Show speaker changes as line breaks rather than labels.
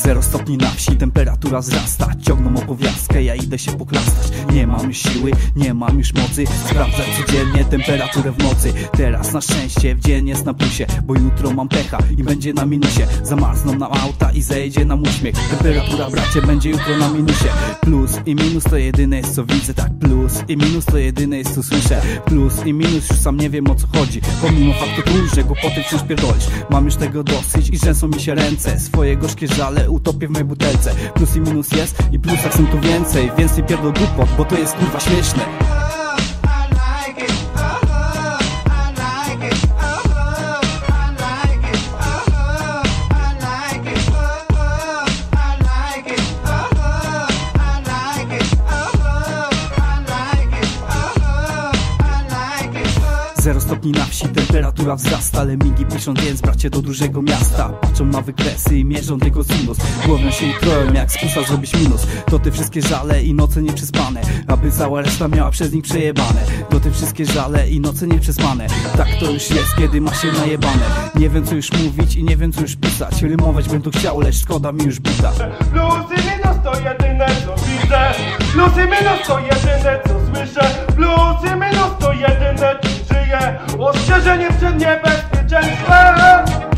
0 stopni na wsi, temperatura wzrasta. Ciągną opowiastkę, ja idę się poklasztać. Nie mam już siły, nie mam już mocy sprawdzać codziennie temperaturę w nocy. Teraz na szczęście w dzień jest na plusie, bo jutro mam pecha i będzie na minusie. Zamarzną nam auta i zejdzie nam uśmiech. Temperatura, bracie, będzie jutro na minusie. Plus i minus to jedyne jest co widzę, tak. Plus i minus to jedyne jest co słyszę. Plus i minus już sam nie wiem o co chodzi, pomimo faktu tu, że głupoty wciąż pierdolisz. Mam już tego dosyć i trzęsą mi się ręce. Swoje gorzkie żale utopię w mojej butelce. Plus i minus jest i plusach są tu więcej. Więcej pierdol głupot, bo to jest kurwa śmieszne. Zero stopni na wsi, temperatura wzrasta. Lemigi piszą więc, bracie, do dużego miasta. Patrzą na wykresy i mierzą tylko sinus. Głowią się i kroją, jak z plusa zrobić minus. To te wszystkie żale i noce nieprzespane, aby cała reszta miała przez nich przejebane. To te wszystkie żale i noce nieprzespane. Tak to już jest, kiedy ma się najebane. Nie wiem co już mówić i nie wiem co już pisać. Rymować bym tu chciał, lecz szkoda mi już buta.
Plus i minus to jedyne co widzę. Plus i minus to jedyne co słyszę. Plus i minus to jedyne czym żyję. Ostrzeżenie przed niebezpieczeństwem.